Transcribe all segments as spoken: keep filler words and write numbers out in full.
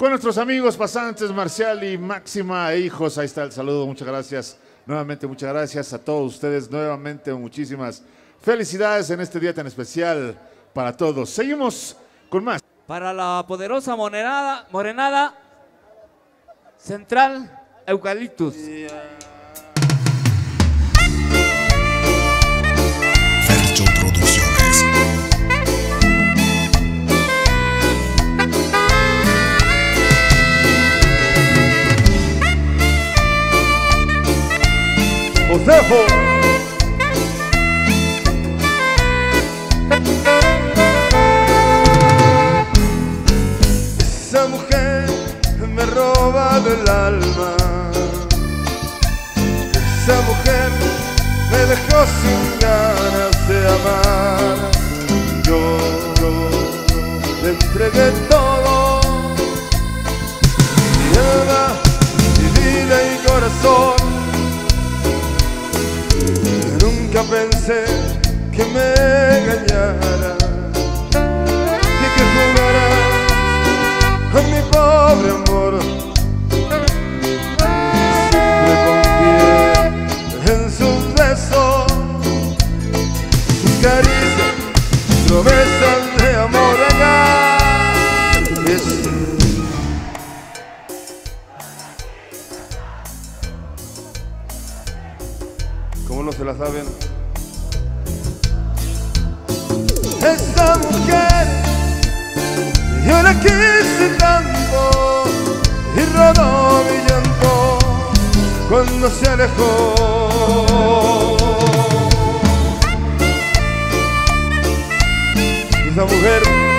con nuestros amigos pasantes Marcial y Máxima e hijos. Ahí está el saludo, muchas gracias. Nuevamente, muchas gracias a todos ustedes. Nuevamente, muchísimas felicidades en este día tan especial para todos. Seguimos con más. Para la poderosa morenada, morenada Central Eucaliptus. Fercho Producciones. Josejo. Esa mujer me roba del alma. Esa mujer me dejó sin ganas de amar. Yo, yo le entregué todo, mi alma, mi vida y corazón. Nunca pensé que me engañara y que jugara con mi pobre amor. Siempre confié en sus besos, sus caricias, promesas de amor acá. Es... ¿Cómo no se la saben? Esa mujer, yo la quise tanto y rodó mi llanto cuando se alejó. Esa mujer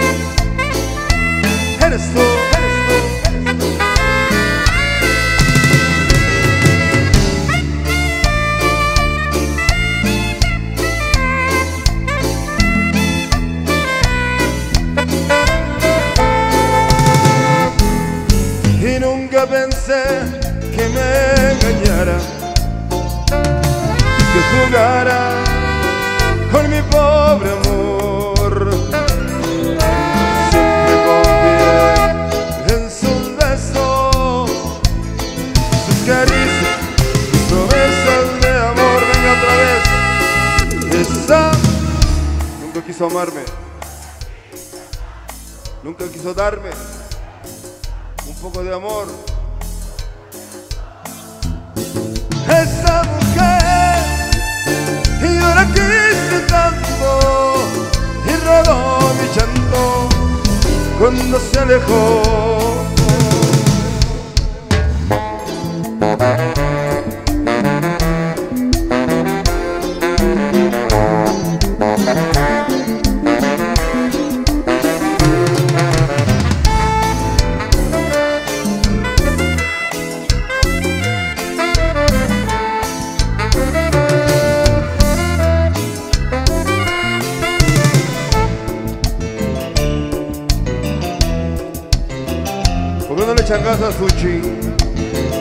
eres tú, eres tú, eres tú. Y nunca pensé que me engañara, que jugara con mi pobre amor. Siempre confié en sus besos, sus caricias, sus promesas de amor. Venga otra vez. Esa nunca quiso amarme, nunca quiso darme un poco de amor. Esa mujer, y yo la quise tanto y rodó mi llanto cuando se alejó. ¿Por qué no le echan gas a Suchi?